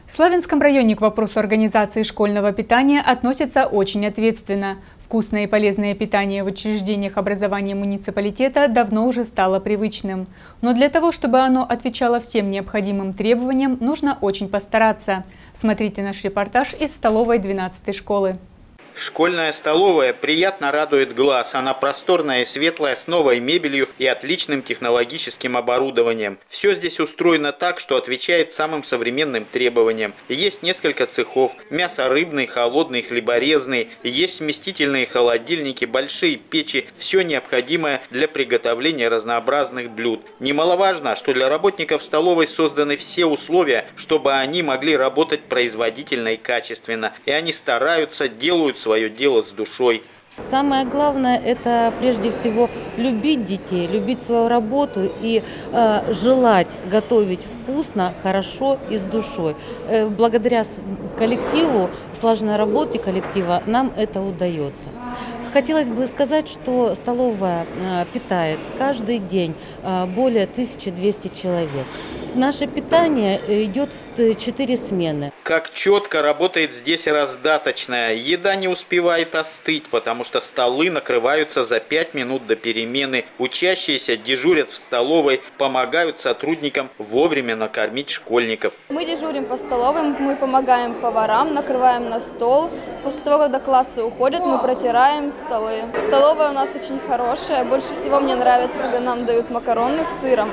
В Славянском районе к вопросу организации школьного питания относятся очень ответственно. Вкусное и полезное питание в учреждениях образования муниципалитета давно уже стало привычным. Но для того, чтобы оно отвечало всем необходимым требованиям, нужно очень постараться. Смотрите наш репортаж из столовой 12-й школы. Школьная столовая приятно радует глаз. Она просторная и светлая, с новой мебелью и отличным технологическим оборудованием. Все здесь устроено так, что отвечает самым современным требованиям. Есть несколько цехов: мясо-рыбный, холодный, хлеборезный. Есть вместительные холодильники, большие печи. Все необходимое для приготовления разнообразных блюд. Немаловажно, что для работников столовой созданы все условия, чтобы они могли работать производительно и качественно. И они стараются, делают свое дело с душой. Самое главное – это прежде всего любить детей, любить свою работу и желать готовить вкусно, хорошо и с душой. Благодаря коллективу, слаженной работе коллектива нам это удается. Хотелось бы сказать, что столовая питает каждый день более 1200 человек. Наше питание идет в 4 смены. Как четко работает здесь раздаточная. Еда не успевает остыть, потому что столы накрываются за 5 минут до перемены. Учащиеся дежурят в столовой, помогают сотрудникам вовремя накормить школьников. Мы дежурим по столовым, мы помогаем поварам, накрываем на стол. После того, когда классы уходят, мы протираем столы. Столовая у нас очень хорошая. Больше всего мне нравится, когда нам дают макароны с сыром.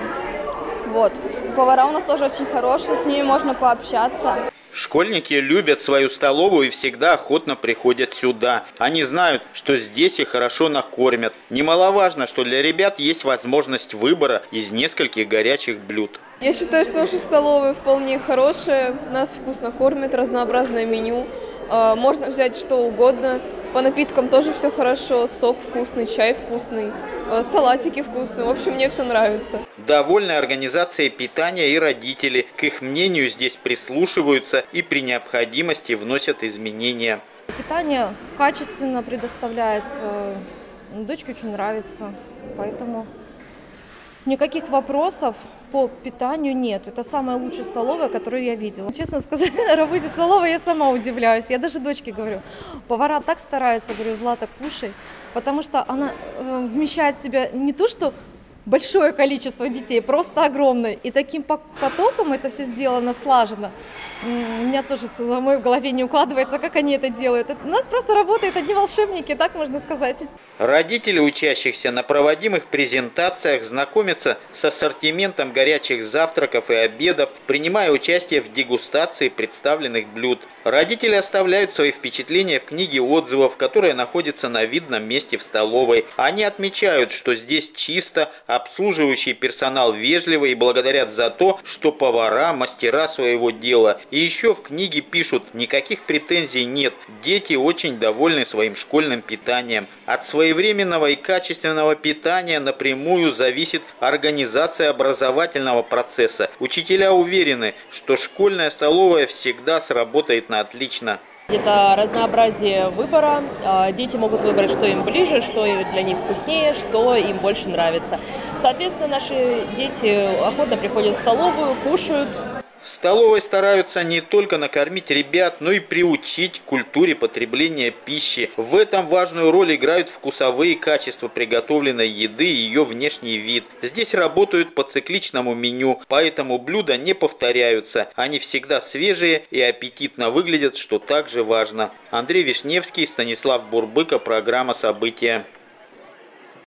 Вот. Повара у нас тоже очень хорошие, с ними можно пообщаться. Школьники любят свою столовую и всегда охотно приходят сюда. Они знают, что здесь их хорошо накормят. Немаловажно, что для ребят есть возможность выбора из нескольких горячих блюд. Я считаю, что наша столовая вполне хорошая, нас вкусно кормят, разнообразное меню. Можно взять что угодно. По напиткам тоже все хорошо, сок вкусный, чай вкусный, салатики вкусные. В общем, мне все нравится. Довольны организацией питания и родители. К их мнению здесь прислушиваются и при необходимости вносят изменения. Питание качественно предоставляется. Дочке очень нравится, поэтому никаких вопросов по питанию нет. Это самая лучшая столовая, которую я видела. Честно сказать, на работе столовой я сама удивляюсь. Я даже дочке говорю, повара так стараются, говорю, Злата, кушай, потому что она вмещает в себя не то, что большое количество детей, просто огромное. И таким потоком это все сделано слаженно. У меня тоже самой в голове не укладывается, как они это делают. У нас просто работают одни волшебники, так можно сказать. Родители учащихся на проводимых презентациях знакомятся с ассортиментом горячих завтраков и обедов, принимая участие в дегустации представленных блюд. Родители оставляют свои впечатления в книге отзывов, которая находится на видном месте в столовой. Они отмечают, что здесь чисто, обслуживающий персонал вежливый и благодарят за то, что повара – мастера своего дела. И еще в книге пишут: никаких претензий нет, дети очень довольны своим школьным питанием. От своевременного и качественного питания напрямую зависит организация образовательного процесса. Учителя уверены, что школьная столовая всегда сработает на отлично. Это разнообразие выбора. Дети могут выбрать, что им ближе, что для них вкуснее, что им больше нравится. Соответственно, наши дети охотно приходят в столовую, кушают. В столовой стараются не только накормить ребят, но и приучить к культуре потребления пищи. В этом важную роль играют вкусовые качества приготовленной еды и ее внешний вид. Здесь работают по цикличному меню, поэтому блюда не повторяются. Они всегда свежие и аппетитно выглядят, что также важно. Андрей Вишневский, Станислав Бурбыко, программа «События».